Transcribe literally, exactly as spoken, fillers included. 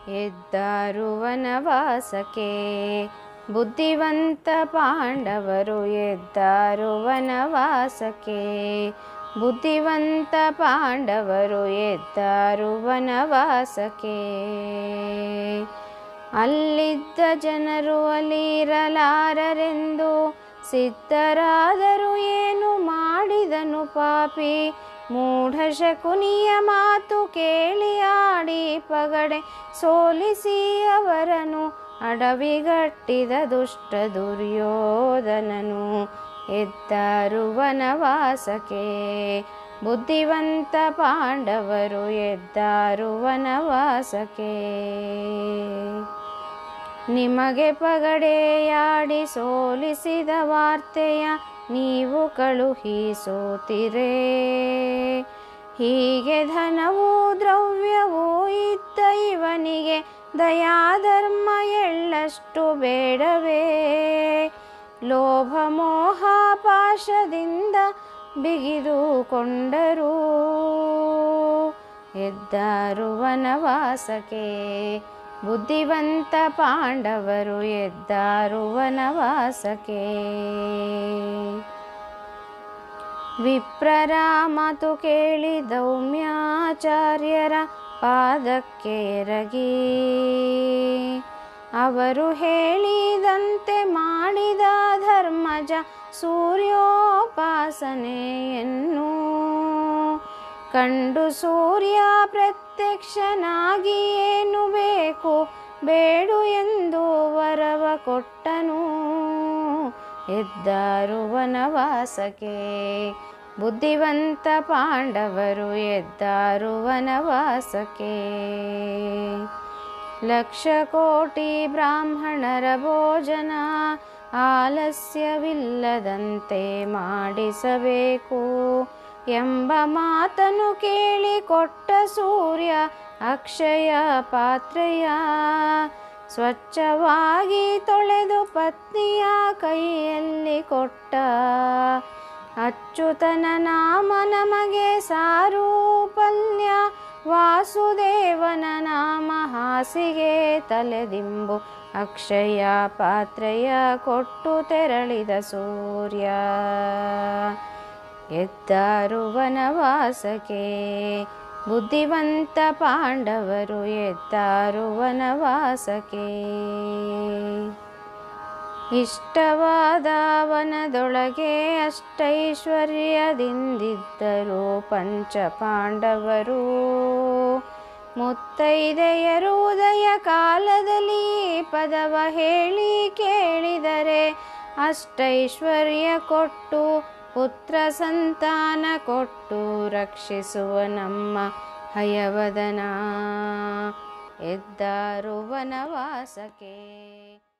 ಎದ್ದರು ವನವಾಸಕ್ಕೆ. ಬುದ್ಧಿವಂತ ಪಾಂಡವರು ಎದ್ದರು ವನವಾಸಕ್ಕೆ. ಬುದ್ಧಿವಂತ ಪಾಂಡವರು ಎದ್ದರು ವನವಾಸಕ್ಕೆ. ಅಲ್ಲಿದ್ದ ಜನರು ಅಲ್ಲಿರಲಾರರೆಂದು ಸಿದ್ಧರಾದರು. ಏನು ಮಾಡಿದನು ಪಾಪಿ ಮೂಢ ಶಕುನಿಯ ಮಾತು ಕೇಳಿ ಆಡಿ ಪಗಡೆ ಸೋಲಿಸಿ ಅವರನ್ನು ಅಡವಿಗಟ್ಟಿದ ದುಷ್ಟ ದುರ್ಯೋಧನನು. ಎದ್ದರು ವನವಾಸಕ್ಕೆ. ಬುದ್ಧಿವಂತ ಪಾಂಡವರು ಎದ್ದರು ವನವಾಸಕ್ಕೆ. ನಿಮಗೆ ಪಗಡೆಯಾಡಿ ಸೋಲಿಸಿದ ವಾರ್ತೆಯ ನೀವು ಕಳುಹಿಸುತ್ತೀರೇ. ಹೀಗೆ ಧನವೂ ದ್ರವ್ಯವೂ ಇದ್ದ ಇವನಿಗೆ ದಯಾಧರ್ಮ ಎಳ್ಳಷ್ಟು ಬೇಡವೇ. ಲೋಭ ಮೋಹ ಪಾಶದಿಂದ ಬಿಗಿದುಕೊಂಡರು. ಎದ್ದರು ವನವಾಸಕ್ಕೆ. ಬುದ್ಧಿವಂತ ಪಾಂಡವರು ಎದ್ದರು ವನವಾಸಕ್ಕೆ. ವಿಪ್ರರ ಮಾತು ಕೇಳಿ ಧೌಮ್ಯಾಚಾರ್ಯರ ಪಾದಕ್ಕೆ ಎರಗಿ ಅವರು ಹೇಳಿದಂತೆ ಮಾಡಿದ ಧರ್ಮಜ ಸೂರ್ಯೋಪಾಸನೆಯನ್ನು ಕಂಡು ಸೂರ್ಯ ಪ್ರತ್ಯಕ್ಷನಾಗಿ ಏನು ಬೇಕು ಬೇಡು ಎಂದು ವರವ ಕೊಟ್ಟನು. ಎದ್ದರು ವನವಾಸಕ್ಕೆ. ಬುದ್ಧಿವಂತ ಪಾಂಡವರು ಎದ್ದರು ವನವಾಸಕ್ಕೆ. ಲಕ್ಷ ಕೋಟಿ ಬ್ರಾಹ್ಮಣರ ಭೋಜನ ಆಲಸ್ಯವಿಲ್ಲದಂತೆ ಮಾಡಿಸಬೇಕು ಎಂಬ ಮಾತನ್ನು ಕೇಳಿ ಕೊಟ್ಟ ಸೂರ್ಯ ಅಕ್ಷಯ ಪಾತ್ರೆಯ ಸ್ವಚ್ಛವಾಗಿ ತೊಳೆದು ಪತ್ನಿಯ ಕೈಯಲ್ಲಿ ಕೊಟ್ಟ. ಅಚ್ಯುತನ ನಾಮ ನಮಗೆ ಸಾರು ಪಲ್ಯ, ವಾಸುದೇವನ ನಾಮ ಹಾಸಿಗೆ ತಲೆದಿಂಬು. ಅಕ್ಷಯ ಪಾತ್ರೆಯ ಕೊಟ್ಟು ತೆರಳಿದ ಸೂರ್ಯ. ಎದ್ದರು ವನವಾಸಕ್ಕೆ. ಬುದ್ಧಿವಂತ ಪಾಂಡವರು ಎದ್ದರು ವನವಾಸಕ್ಕೆ. ಇಷ್ಟವಾದ ವನದೊಳಗೆ ಅಷ್ಟೈಶ್ವರ್ಯದಿಂದಿದ್ದರು ಪಂಚ ಪಾಂಡವರು. ಮುತ್ತೈದೆಯರು ಉದಯ ಕಾಲದಲ್ಲಿ ಪದವ ಹೇಳಿ ಕೇಳಿದರೆ ಅಷ್ಟೈಶ್ವರ್ಯ ಕೊಟ್ಟು ಪುತ್ರ ಸಂತಾನ ಕೊಟ್ಟು ರಕ್ಷಿಸುವ ನಮ್ಮ ಹಯವದನ. ಎದ್ದರು ವನವಾಸಕ್ಕೆ.